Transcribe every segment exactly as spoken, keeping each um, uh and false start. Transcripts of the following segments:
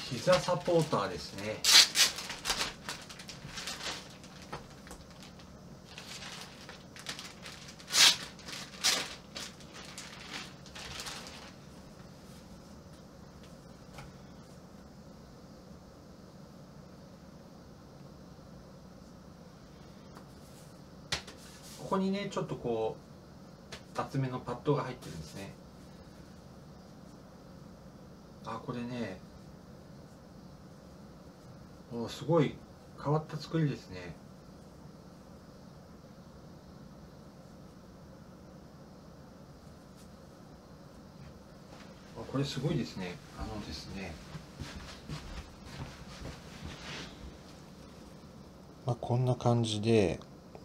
膝サポーターですね。ここにねちょっとこう厚めのパッドが入ってるんですね。あ、これね、おすごい変わった作りですね。あ、これすごいですね。あのですね、まあ、こんな感じで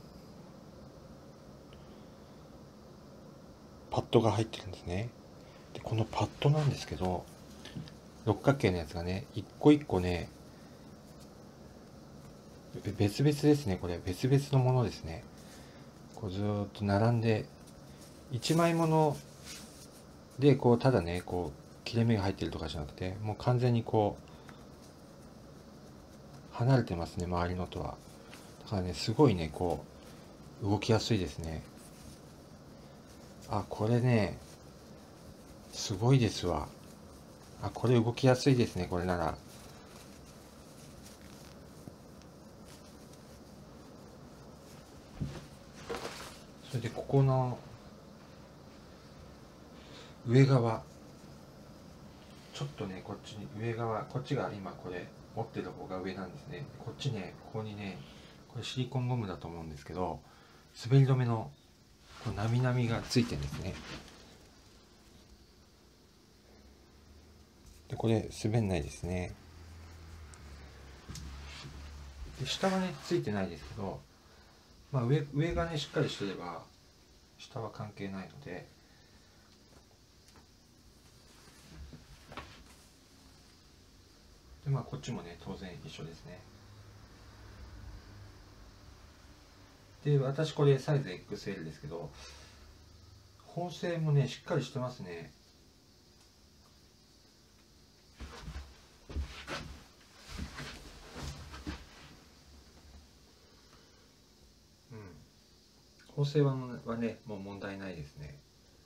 パッドが入ってるんですね。でこのパッドなんですけど、六角形のやつがね一個一個ね別々ですね。これ別々のものですね。こうずーっと並んでいちまいものでこうただねこう切れ目が入ってるとかじゃなくて、もう完全にこう離れてますね、周りのとは。だからねすごいねこう動きやすいですね。あ、これねすごいですわ。あ、これ動きやすいですね、これなら。それでここの上側ちょっとねこっちに上側、こっちが今これ持ってる方が上なんですね。こっちね、ここにね、これシリコンゴムだと思うんですけど、滑り止めのこうなみなみがついてるんですね。でこれ滑んないですね。で下はねついてないですけど、まあ、上, 上がねしっかりしてれば下は関係ないので、でまあこっちもね当然一緒ですね。で私これサイズ エックスエル ですけど、縫製もねしっかりしてますね。うん、縫製はねもう問題ないですね。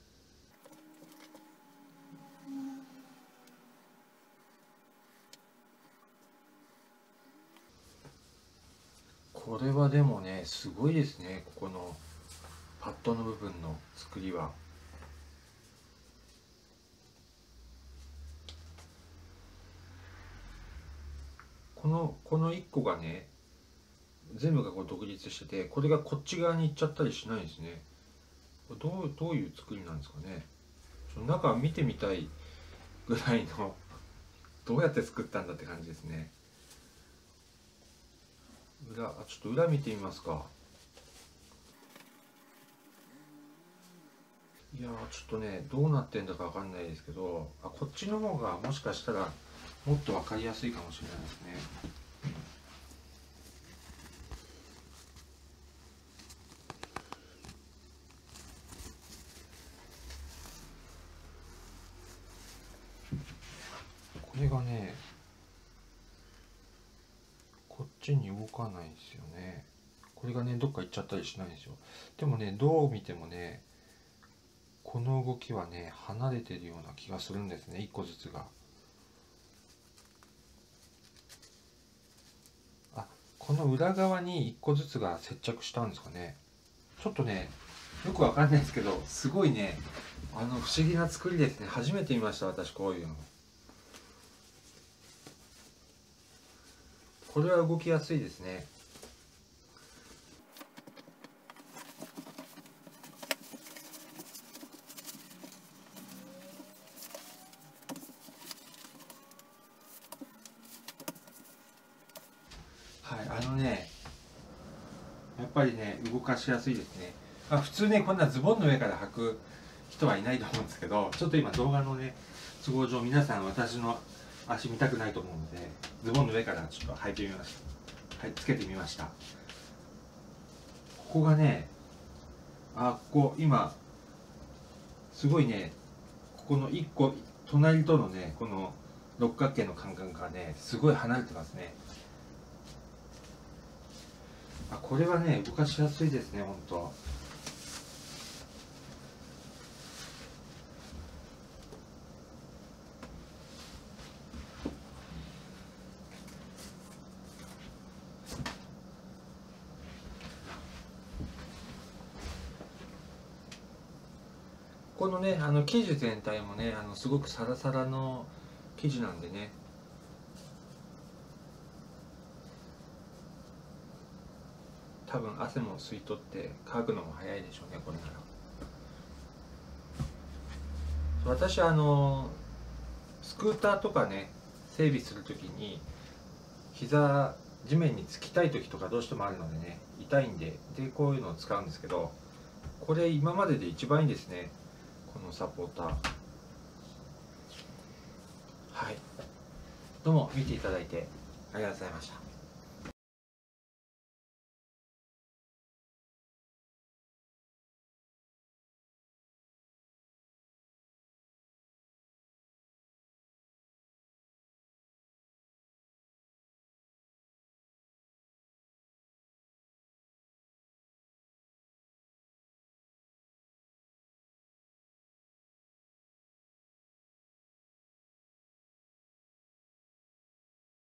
これはでもねすごいですね、ここのパッドの部分の作りは。このこのいっこがね全部がこう独立してて、これがこっち側に行っちゃったりしないんですね。どうどういう作りなんですかね。ちょっと中見てみたいぐらいのどうやって作ったんだって感じですね。裏、あ、ちょっと裏見てみますか。いやーちょっとねどうなってんだかわかんないですけど、あ、こっちの方がもしかしたらもっとわかりやすいかもしれないですね。これがねこっちに動かないんですよね。これがねどっか行っちゃったりしないんですよ。でもねどう見てもねこの動きはね離れてるような気がするんですね、いっこずつが。あ、この裏側にいっこずつが接着したんですかね。ちょっとねよくわかんないですけど、すごいねあの不思議な作りですね。初めて見ました、私こういうの。これは動きやすいですね。はい、あのねやっぱりね動かしやすいですね。まあ、普通ねこんなズボンの上から履く人はいないと思うんですけど、ちょっと今動画のね都合上皆さん私の足見たくないと思うので、ズボンの上からちょっと履いてみました。はい、つけてみました。ここがね、あ、ここ今すごいね、ここのいっこ隣とのねこの六角形の感覚がねすごい離れてますね。あ、これはね動かしやすいですね、本当。このねあの生地全体もねあのすごくサラサラの生地なんでね、多分汗も吸い取って乾くのも早いでしょうね、これなら。私はあのスクーターとかね整備するときに膝地面につきたい時とかどうしてもあるのでね、痛いんででこういうのを使うんですけど、これ今までで一番いいですね、このサポーター。はい、どうも見ていただいてありがとうございました。